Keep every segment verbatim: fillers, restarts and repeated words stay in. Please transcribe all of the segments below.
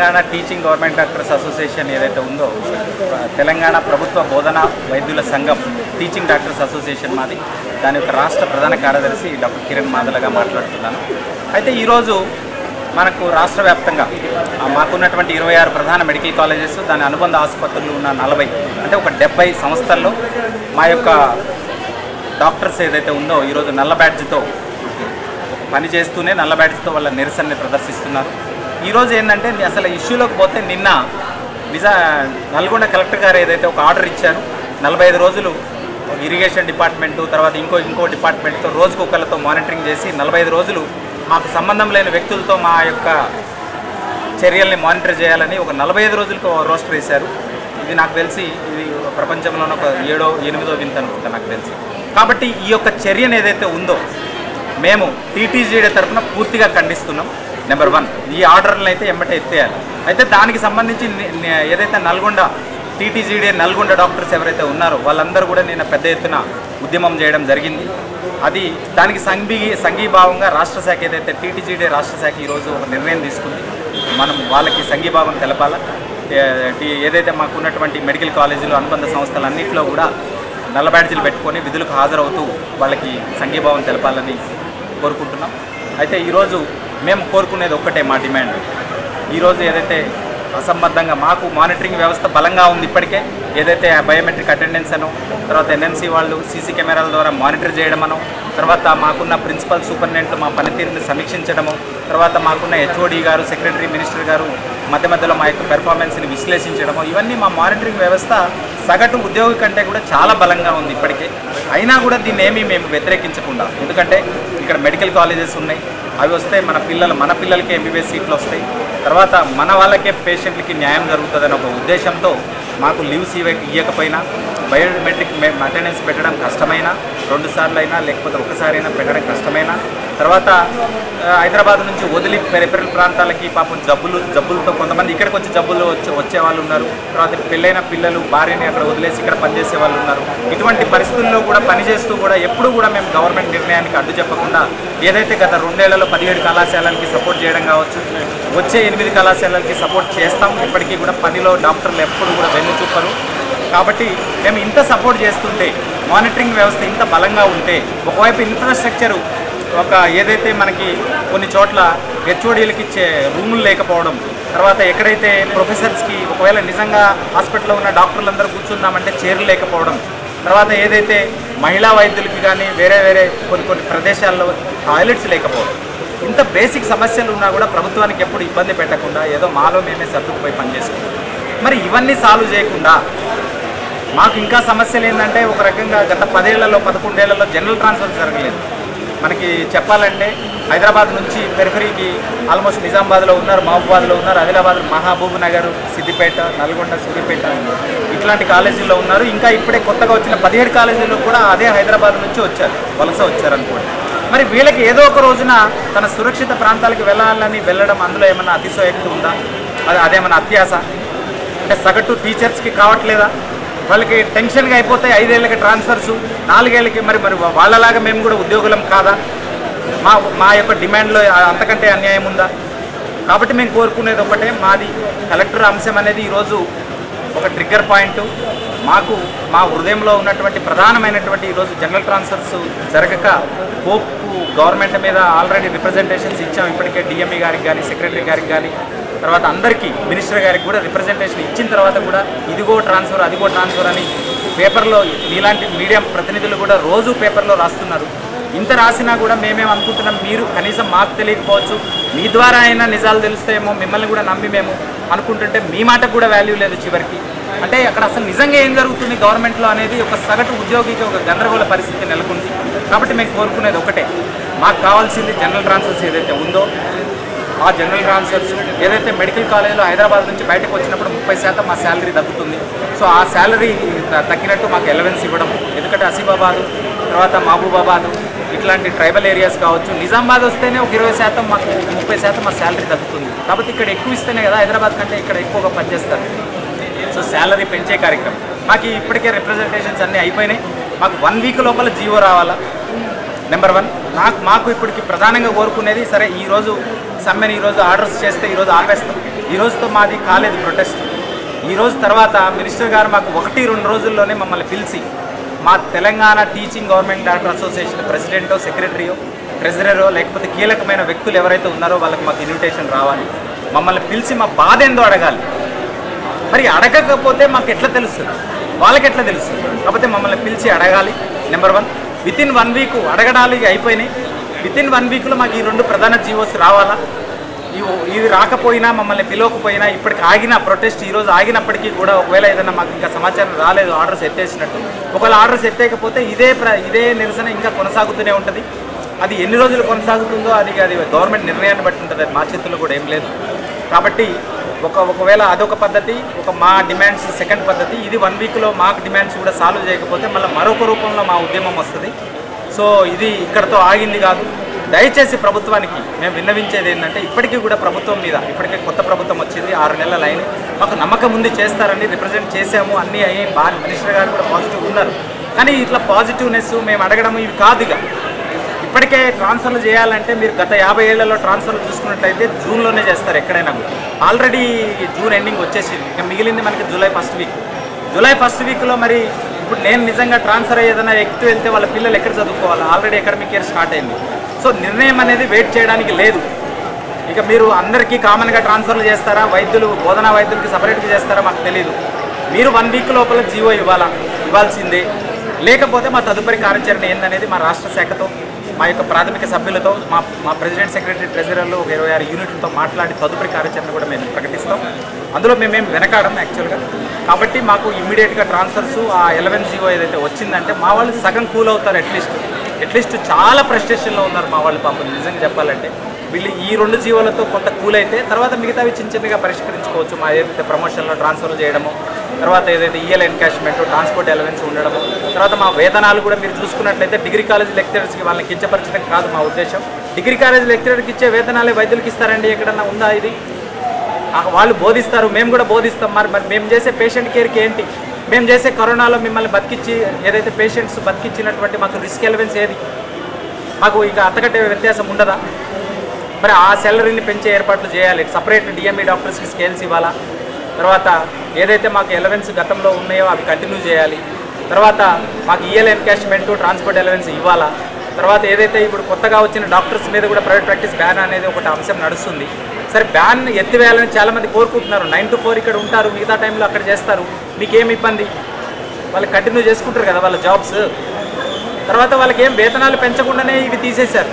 Telangana teaching government doctors association ఏదైతే ఉందో, తెలంగాణ ప్రభుత్వ బోధన వైద్యుల సంఘం టీచింగ్ డాక్టర్స్ అసోసియేషన్ మాది. దాని యొక్క రాష్ట్ర ప్రధాన కార్యదర్శి డాక్టర్ కిరణ్ మాదలగా మాట్లాడుతున్నాను. అయితే ఈరోజు మనకు రాష్ట్ర వ్యాప్తంగా మాకున్నటువంటి ఇరవై ఆరు ప్రధాన మెడికల్ కాలేజెస్, దాని అనుబంధ ఆసుపత్రులు ఉన్న నలభై అంటే ఒక డెబ్బై సంస్థల్లో మా యొక్క డాక్టర్స్ ఏదైతే ఉందో ఈరోజు నల్ల బ్యాడ్జ్తో పని చేస్తూనే నల్ల బ్యాడ్జ్తో వాళ్ళ నిరసనని ప్రదర్శిస్తున్నారు. ఈరోజు ఏంటంటే అసలు ఇష్యూలోకి పోతే నిన్న నిజా నల్గొండ కలెక్టర్ గారు ఏదైతే ఒక ఆర్డర్ ఇచ్చారు, నలభై ఐదు రోజులు ఇరిగేషన్ డిపార్ట్మెంటు తర్వాత ఇంకో ఇంకో డిపార్ట్మెంట్తో రోజుకు ఒకళ్ళతో మానిటరింగ్ చేసి నలభై ఐదు రోజులు మాకు సంబంధం లేని వ్యక్తులతో మా యొక్క చర్యల్ని మానిటర్ చేయాలని ఒక నలభై ఐదు రోజులకు రోస్టర్ వేశారు. ఇది నాకు తెలిసి ఇది ప్రపంచంలోనే ఒక ఏడో ఎనిమిదో వింత అనుకుంటా నాకు తెలిసి. కాబట్టి ఈ యొక్క చర్యను ఏదైతే ఉందో మేము టీటీజీడీ తరఫున పూర్తిగా ఖండిస్తున్నాం. నెంబర్ వన్, ఈ ఆర్డర్లను అయితే ఎమ్మటే ఎత్తేయాలి. అయితే దానికి సంబంధించి ఏదైతే నల్గొండ టీటీజీడీ నల్గొండ డాక్టర్స్ ఎవరైతే ఉన్నారో వాళ్ళందరూ కూడా నేను పెద్ద ఎత్తున ఉద్యమం చేయడం జరిగింది. అది దానికి సంఘీ సంఘీభావంగా రాష్ట్ర శాఖ ఏదైతే టీటీజీడీ రాష్ట్ర శాఖ ఈరోజు ఒక నిర్ణయం తీసుకుంది. మనం వాళ్ళకి సంఘీభావం తెలపాలా. ఏదైతే మాకు ఉన్నటువంటి మెడికల్ కాలేజీలు అనుబంధ సంస్థలన్నింటిలో కూడా నల్ల బ్యాడ్జీలు పెట్టుకొని విధులకు హాజరవుతూ వాళ్ళకి సంఘీభావం తెలపాలని కోరుకుంటున్నాం. అయితే ఈరోజు మేము కోరుకునేది ఒక్కటే, మా డిమాండ్ ఈరోజు ఏదైతే అసంబద్ధంగా మాకు మానిటరింగ్ వ్యవస్థ బలంగా ఉంది ఇప్పటికే, ఏదైతే బయోమెట్రిక్ అటెండెన్స్ అనో తర్వాత ఎన్ఎంసీ వాళ్ళు సీసీ కెమెరాల ద్వారా మానిటర్ చేయడం అనో తర్వాత మాకున్న ప్రిన్సిపల్ సూపరింటెండెంట్లు మా పనితీరుని సమీక్షించడము తర్వాత మాకున్న హెచ్ఓడి గారు సెక్రటరీ మినిస్టర్ గారు మధ్య మధ్యలో మా యొక్క పెర్ఫార్మెన్స్ని విశ్లేషించడము ఇవన్నీ మా మానిటరింగ్ వ్యవస్థ సగటు ఉద్యోగి కంటే కూడా చాలా బలంగా ఉంది ఇప్పటికే. అయినా కూడా దీన్ని ఏమీ మేము వ్యతిరేకించకుండా, ఎందుకంటే ఇక్కడ మెడికల్ కాలేజెస్ ఉన్నాయి, అవి వస్తే మన పిల్లలు మన పిల్లలకి ఎంబీబీఎస్ సీట్లు వస్తాయి, తర్వాత మన వాళ్ళకే పేషెంట్లకి న్యాయం జరుగుతుందని ఒక ఉద్దేశంతో మాకు లీవ్స్ ఇవ్వ ఇవ్వకపోయినా బయోమెట్రిక్ అటెండెన్స్ పెట్టడం కష్టమైనా రెండు సార్లు అయినా లేకపోతే ఒకసారి అయినా పెట్టడం కష్టమైనా తర్వాత హైదరాబాద్ నుంచి వదిలి పెరిఫెరల్ ప్రాంతాలకి పాపం జబ్బులు జబ్బులతో కొంతమంది ఇక్కడికి వచ్చి జబ్బులు వచ్చి వచ్చే వాళ్ళు ఉన్నారు. తర్వాత పెళ్ళైన పిల్లలు భార్యని అక్కడ వదిలేసి ఇక్కడ పనిచేసే వాళ్ళు ఉన్నారు. ఇటువంటి పరిస్థితుల్లో కూడా పనిచేస్తూ కూడా ఎప్పుడు కూడా మేము గవర్నమెంట్ నిర్ణయానికి అడ్డు చెప్పకుండా ఏదైతే గత రెండేళ్లలో పదిహేడు కళాశాలలకి సపోర్ట్ చేయడం కావచ్చు, వచ్చే ఎనిమిది కళాశాలలకి సపోర్ట్ చేస్తాం. ఇప్పటికీ కూడా పనిలో డాక్టర్లు ఎప్పుడు కూడా వెన్ను చూపరు. కాబట్టి మేము ఇంత సపోర్ట్ చేస్తుంటే, మానిటరింగ్ వ్యవస్థ ఇంత బలంగా ఉంటే, ఒకవైపు ఇన్ఫ్రాస్ట్రక్చరు ఒక ఏదైతే మనకి కొన్ని చోట్ల హెచ్ఓడీలకి ఇచ్చే రూములు లేకపోవడం, తర్వాత ఎక్కడైతే ప్రొఫెసర్స్కి ఒకవేళ నిజంగా హాస్పిటల్లో ఉన్న డాక్టర్లందరూ కూర్చుందామంటే చైర్లు లేకపోవడం, తర్వాత ఏదైతే మహిళా వైద్యులకి కానీ వేరే వేరే కొన్ని కొన్ని ప్రదేశాల్లో టాయిలెట్స్ లేకపోవడం, ఇంత బేసిక్ సమస్యలు ఉన్నా కూడా ప్రభుత్వానికి ఎప్పుడు ఇబ్బంది పెట్టకుండా ఏదో మాలో మేమే సర్దుకుపోయి పనిచేసుకుంటాం. మరి ఇవన్నీ సాల్వ్ చేయకుండా మాకు ఇంకా సమస్యలు ఏంటంటే ఒక రకంగా గత పదేళ్లలో పదకొండేళ్లలో జనరల్ ట్రాన్స్ఫర్ జరగలేదు. మనకి చెప్పాలంటే హైదరాబాద్ నుంచి పెరిఫరీకి ఆల్మోస్ట్ నిజామాబాద్లో ఉన్నారు, మహబూబాద్లో ఉన్నారు, ఆదిలాబాద్ మహబూబ్ నగర్, సిద్దిపేట, నల్గొండ, సూర్యాపేట ఇట్లాంటి కాలేజీల్లో ఉన్నారు. ఇంకా ఇప్పుడే కొత్తగా వచ్చిన పదిహేడు కాలేజీల్లో కూడా అదే హైదరాబాద్ నుంచి వచ్చారు, వలస వచ్చారు అనుకోండి. మరి వీళ్ళకి ఏదో ఒక రోజున తన సురక్షిత ప్రాంతాలకు వెళ్ళాలని వెళ్ళడం అందులో ఏమన్నా అతిశయోక్తి ఉందా? అది అదేమన్నా అత్యాస అంటే సగటు టీచర్స్కి కావట్లేదా? వాళ్ళకి టెన్షన్గా అయిపోతాయి ఐదేళ్ళకి ట్రాన్స్ఫర్స్, నాలుగేళ్ళకి. మరి మరి వాళ్ళలాగా మేము కూడా ఉద్యోగులం కాదా? మా మా యొక్క డిమాండ్లో అంతకంటే అన్యాయం ఉందా? కాబట్టి మేము కోరుకునేది ఒకటే, మాది కలెక్టర్ అంశం అనేది ఈరోజు ఒక ట్రిగ్గర్ పాయింట్. మాకు మా హృదయంలో ఉన్నటువంటి ప్రధానమైనటువంటి ఈరోజు జనరల్ ట్రాన్స్ఫర్స్ జరగక హోప్ గవర్నమెంట్ మీద ఆల్రెడీ రిప్రజెంటేషన్స్ ఇచ్చాం. ఇప్పటికే డిఎంఈ గారికి కానీ సెక్రటరీ గారికి కానీ తర్వాత అందరికీ మినిస్టర్ గారికి కూడా రిప్రజెంటేషన్ ఇచ్చిన తర్వాత కూడా ఇదిగో ట్రాన్స్ఫర్ అదిగో ట్రాన్స్ఫర్ అని పేపర్లో మీలాంటి మీడియా ప్రతినిధులు కూడా రోజు పేపర్లో రాస్తున్నారు. ఇంత రాసినా కూడా మేమేం అనుకుంటున్నాం, మీరు కనీసం మాకు తెలియకపోవచ్చు, మీ ద్వారా అయినా నిజాలు తెలుస్తాయేమో మిమ్మల్ని కూడా నమ్మి మేము అనుకుంటుంటే మీ మాటకు కూడా వాల్యూ లేదు చివరికి. అంటే అక్కడ అసలు నిజంగా ఏం జరుగుతుంది గవర్నమెంట్లో అనేది ఒక సగటు ఉద్యోగికి ఒక గందరగోళ పరిస్థితి నెలకొంది. కాబట్టి మేము కోరుకునేది ఒకటే, మాకు కావాల్సింది జనరల్ ట్రాన్స్ఫర్స్ ఏదైతే ఉందో ఆ జనరల్ ట్రాన్స్ఫర్స్ ఏదైతే మెడికల్ కాలేజ్లో హైదరాబాద్ నుంచి బయటకు వచ్చినప్పుడు ముప్పై శాతం మా శాలరీ తగ్గుతుంది. సో ఆ శాలరీ తగ్గినట్టు మాకు ఎలవెన్స్ ఇవ్వడం, ఎందుకంటే ఆసిఫాబాదు తర్వాత మహబూబాబాదు ఇట్లాంటి ట్రైబల్ ఏరియాస్ కావచ్చు, నిజామాబాద్ వస్తేనే ఒక ఇరవై శాతం మాకు ముప్పై శాతం మా శాలరీ తగ్గుతుంది. కాబట్టి ఇక్కడ ఎక్కువ ఇస్తేనే కదా హైదరాబాద్ కంటే ఇక్కడ ఎక్కువగా పనిచేస్తారు. సో శాలరీ పెంచే కార్యక్రమం మాకు ఇప్పటికే రిప్రజెంటేషన్స్ అన్నీ అయిపోయినాయి. మాకు వన్ వీక్ లోపల జీవో రావాలా నెంబర్ వన్. నాకు మాకు ఇప్పటికి ప్రధానంగా కోరుకునేది, సరే ఈరోజు సమ్మెని ఈరోజు ఆర్డర్స్ చేస్తే ఈరోజు ఆపేస్తాం, ఈ రోజుతో మాది కాలేదు ప్రొటెస్ట్. ఈ రోజు తర్వాత మినిస్టర్ గారు మాకు ఒకటి రెండు రోజుల్లోనే మమ్మల్ని పిలిచి మా Telangana teaching government doctor association ప్రెసిడెంటో సెక్రటరీయో ట్రెజరరో లేకపోతే కీలకమైన వ్యక్తులు ఎవరైతే ఉన్నారో వాళ్ళకి మాకు ఇన్విటేషన్ రావాలి, మమ్మల్ని పిలిచి మా బాధ ఏందో అడగాలి. మరి అడగకపోతే మాకు ఎట్లా తెలుస్తుంది, వాళ్ళకి ఎట్లా తెలుస్తుంది? కాకపోతే మమ్మల్ని పిలిచి అడగాలి. Number one, within one week అడగడాలు అయిపోయినాయి. విత్ ఇన్ వన్ వీక్లో మాకు ఈ రెండు ప్రధాన జీవోస్ రావాలా. ఇవి ఇవి రాకపోయినా మమ్మల్ని పిలవకపోయినా ఇప్పటికి ఆగిన ప్రొటెస్ట్ ఈరోజు ఆగినప్పటికీ కూడా ఒకవేళ ఏదైనా మాకు ఇంకా సమాచారం రాలేదు ఆర్డర్స్ ఎత్తేసినట్టు, ఒకవేళ ఆర్డర్స్ ఎత్తేయకపోతే ఇదే ప్ర ఇదే నిరసన ఇంకా కొనసాగుతూనే ఉంటుంది. అది ఎన్ని రోజులు కొనసాగుతుందో అది అది గవర్నమెంట్ నిర్ణయాన్ని బట్టి ఉంటుంది, అది మా చేతుల్లో కూడా ఏం లేదు. కాబట్టి ఒక ఒకవేళ అదొక పద్ధతి, ఒక మా డిమాండ్స్ సెకండ్ పద్ధతి. ఇది వన్ వీక్లో మాకు డిమాండ్స్ కూడా సాల్వ్ చేయకపోతే మళ్ళీ మరొక రూపంలో మా ఉద్యమం వస్తుంది. సో ఇది ఇక్కడతో ఆగింది కాదు. దయచేసి ప్రభుత్వానికి మేము విన్నవించేది ఏంటంటే ఇప్పటికీ కూడా ప్రభుత్వం మీద, ఇప్పటికే కొత్త ప్రభుత్వం వచ్చింది, ఆరు నెలలు అయినాయి, మాకు నమ్మకం ఉంది చేస్తారని రిప్రజెంట్ చేసాము, అన్నీ అయ్యాయి, బాగా మినిస్టర్ గారు కూడా పాజిటివ్ ఉన్నారు. కానీ ఇట్లా పాజిటివ్నెస్ మేము అడగడం ఇవి కాదు. ఇక ఇప్పటికే ట్రాన్స్ఫర్లు చేయాలంటే మీరు గత యాభై ఏళ్లలో ట్రాన్స్ఫర్లు చూసుకున్నట్లయితే జూన్లోనే చేస్తారు ఎక్కడైనా కూడా. ఆల్రెడీ జూన్ ఎండింగ్ వచ్చేసింది, ఇక మిగిలింది మనకి July first week. July first వీక్లో మరి ఇప్పుడు నేను నిజంగా ట్రాన్స్ఫర్ అయ్యేదన్నా ఎక్కువ వెళ్తే వాళ్ళ పిల్లలు ఎక్కడ చదువుకోవాలి? ఆల్రెడీ అకాడమిక్ ఇయర్ స్టార్ట్ అయింది. సో నిర్ణయం అనేది వెయిట్ చేయడానికి లేదు. ఇక మీరు అందరికీ కామన్గా ట్రాన్స్ఫర్లు చేస్తారా, వైద్యులు బోధనా వైద్యులకి సపరేట్గా చేస్తారా మాకు తెలియదు. మీరు వన్ వీక్ లోపల జీవో ఇవ్వాలా, ఇవ్వాల్సిందే. లేకపోతే మా తదుపరి కార్యాచరణ ఏందనేది మా రాష్ట్ర శాఖతో, మా యొక్క ప్రాథమిక సభ్యులతో, మా మా ప్రెసిడెంట్ సెక్రటరీ ట్రెజరర్లు ఒక ఇరవై ఆరు యూనిట్లతో మాట్లాడి తదుపరి కార్యాచరణ కూడా మేము ప్రకటిస్తాం. అందులో మేమేం వెనకాడం యాక్చువల్గా. కాబట్టి మాకు ఇమ్మీడియట్గా ట్రాన్స్ఫర్స్ ఆ ఎలెవెన్ జీవో ఏదైతే వచ్చిందంటే మా వాళ్ళు సగం కూల్ అవుతారు. అట్లీస్ట్ అట్లీస్ట్ చాలా ఫ్రస్ట్రేషన్లో ఉన్నారు మా వాళ్ళు పాపం. నిజంగా చెప్పాలంటే వీళ్ళు ఈ రెండు జీవోలతో కొంత కూల్ అయితే తర్వాత మిగతావి చిన్న చిన్నగా పరిష్కరించుకోవచ్చు. మా ఏదైతే ప్రమోషన్లో ట్రాన్స్ఫర్ చేయడము, తర్వాత ఏదైతే ఈఎల్ ఎన్కాష్మెంట్, ట్రాన్స్పోర్ట్ అలవెన్స్ ఉండడము, తర్వాత మా వేతనాలు కూడా మీరు చూసుకున్నట్లయితే డిగ్రీ కాలేజ్ లెక్చరర్స్కి వాళ్ళని కించపరచడం కాదు మా ఉద్దేశం. డిగ్రీ కాలేజ్ లెక్చరర్కి ఇచ్చే వేతనాలే వైద్యులకి ఇస్తారండి? ఎక్కడన్నా ఉందా ఇది? వాళ్ళు బోధిస్తారు, మేము కూడా బోధిస్తాం. మరి మరి మేము చేసే పేషెంట్ కేర్కి ఏంటి? మేము చేసే కరోనాలో మిమ్మల్ని బతికిచ్చి ఏదైతే పేషెంట్స్ బతికిచ్చినటువంటి మాకు రిస్క్ ఎలవెన్స్ ఏది? మాకు ఇక అంతకంటే వ్యత్యాసం ఉండదా? మరి ఆ శాలరీని పెంచే ఏర్పాట్లు చేయాలి. సపరేట్ డిఎంఈ డాక్టర్స్కి స్కేల్స్ ఇవ్వాలా. తర్వాత ఏదైతే మాకు ఎలవెన్స్ గతంలో ఉన్నాయో అవి కంటిన్యూ చేయాలి. తర్వాత మాకు ఈఎల్ ఎన్కాష్మెంట్, ట్రాన్స్పోర్ట్ ఎలవెన్స్ ఇవ్వాలా. తర్వాత ఏదైతే ఇప్పుడు కొత్తగా వచ్చిన డాక్టర్స్ మీద కూడా ప్రైవేట్ ప్రాక్టీస్ బ్యాన్ అనేది ఒకటి అంశం నడుస్తుంది. సరే బ్యాన్ ఎత్తివేయాలని చాలామంది కోరుకుంటున్నారు. నైన్ టు ఫోర్ ఇక్కడ ఉంటారు, మిగతా టైంలో అక్కడ చేస్తారు, మీకేం ఇబ్బంది? వాళ్ళు కంటిన్యూ చేసుకుంటారు కదా వాళ్ళ జాబ్స్. తర్వాత వాళ్ళకి ఏం వేతనాలు పెంచకుండానే ఇవి తీసేశారు.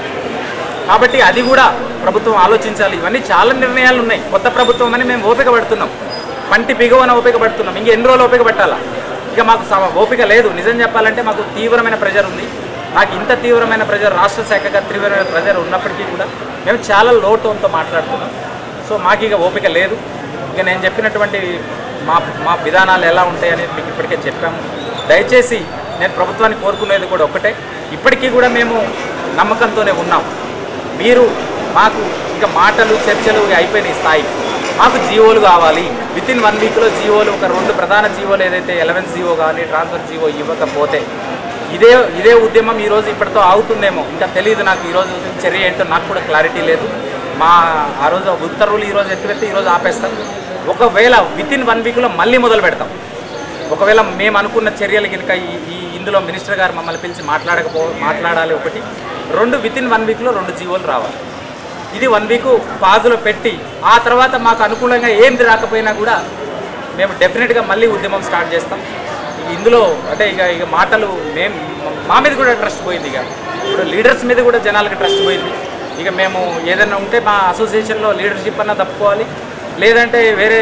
కాబట్టి అది కూడా ప్రభుత్వం ఆలోచించాలి. ఇవన్నీ చాలా నిర్ణయాలు ఉన్నాయి. కొత్త ప్రభుత్వం అని మేము ఓపిక పడుతున్నాం, పంటి బిగవన ఓపిక పడుతున్నాం. ఇంక ఎన్ని రోజులు ఓపిక పట్టాలా? ఇక మాకు ఓపిక లేదు. నిజం చెప్పాలంటే మాకు తీవ్రమైన ప్రెజర్ ఉంది. నాకు ఇంత తీవ్రమైన ప్రెజర్, రాష్ట్ర శాఖగా తీవ్రమైన ప్రెజర్ ఉన్నప్పటికీ కూడా మేము చాలా లోటుతో మాట్లాడుతున్నాం. సో మాకు ఇక ఓపిక లేదు. ఇక నేను చెప్పినటువంటి మా మా విధానాలు ఎలా ఉంటాయి అనేది మీకు ఇప్పటికే చెప్పాము. దయచేసి నేను ప్రభుత్వాన్ని కోరుకునేది కూడా ఒక్కటే, ఇప్పటికీ కూడా మేము నమ్మకంతోనే ఉన్నాం. మీరు మాకు ఇక మాటలు చర్చలు అయిపోయిన స్థాయి, మాకు జీవోలు కావాలి. విత్ ఇన్ వన్ వీక్లో జీవోలు, ఒక రెండు ప్రధాన జీవోలు ఏదైతే ఎలెవెన్స్ జీవో కానీ ట్రాన్స్ఫర్ జీవో ఇవ్వకపోతే ఇదే ఇదే ఉద్యమం ఈరోజు ఇప్పటితో ఆగుతుందేమో ఇంకా తెలియదు నాకు. ఈరోజు చర్య ఏంటో నాకు కూడా క్లారిటీ లేదు. మా ఆ రోజు ఉత్తర్వులు ఈరోజు ఎత్తిపెట్టి ఈరోజు ఆపేస్తాం. ఒకవేళ విత్ ఇన్ వన్ వీక్లో మళ్ళీ మొదలు పెడతాం. ఒకవేళ మేము అనుకున్న చర్యలు కనుక ఈ ఇందులో మినిస్టర్ గారు మమ్మల్ని పిలిచి మాట్లాడకపో మాట్లాడాలి ఒకటి. రెండు విత్ ఇన్ వన్ వీక్లో రెండు జీవోలు రావాలి. ఇది వన్ వీక్ పాజులో పెట్టి ఆ తర్వాత మాకు అనుకూలంగా ఏంది రాకపోయినా కూడా మేము డెఫినెట్గా మళ్ళీ ఉద్యమం స్టార్ట్ చేస్తాం. ఇందులో అంటే ఇక ఇక మాటలు మేము మా మీద కూడా ట్రస్ట్ పోయింది. ఇక ఇప్పుడు లీడర్స్ మీద కూడా జనాలకు ట్రస్ట్ పోయింది. ఇక మేము ఏదైనా ఉంటే మా అసోసియేషన్లో లీడర్షిప్ అన్నా తప్పుకోవాలి, లేదంటే వేరే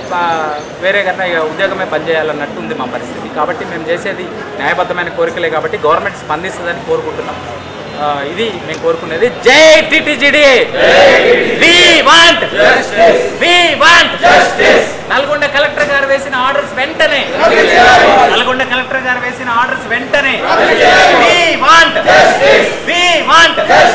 వేరే కన్నా ఇక ఉద్యోగమే పనిచేయాలన్నట్టు ఉంది మా పరిస్థితి. కాబట్టి మేము చేసేది న్యాయబద్ధమైన కోరికలే కాబట్టి గవర్నమెంట్ స్పందిస్తుందని కోరుకుంటున్నాం. ఇది మేము కోరుకునేది. జై TTGD, we want justice, we want justice. Nalgonda collector గారు వేసిన ఆర్డర్స్ వెంటనే, నల్గొండ కలెక్టర్ గారు వేసిన ఆర్డర్స్ వెంటనే, we want justice, we want